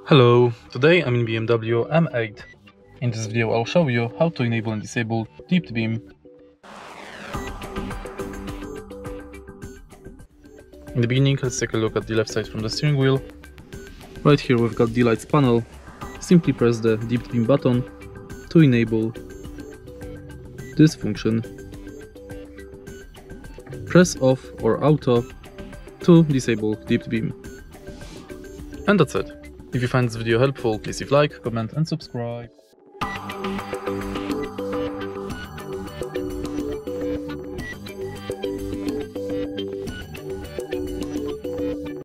Hello, today I'm in BMW M8. In this video I'll show you how to enable and disable dipped beam. In the beginning, let's take a look at the left side from the steering wheel. Right here we've got the lights panel. Simply press the dipped beam button to enable this function. Press off or auto to disable dipped beam. And that's it. If you find this video helpful, please leave a like, comment and subscribe.